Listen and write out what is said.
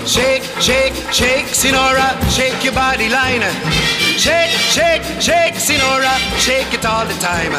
Shake, shake, shake, Sinora, shake your body line. Shake, shake, shake, Sinora, shake it all the time.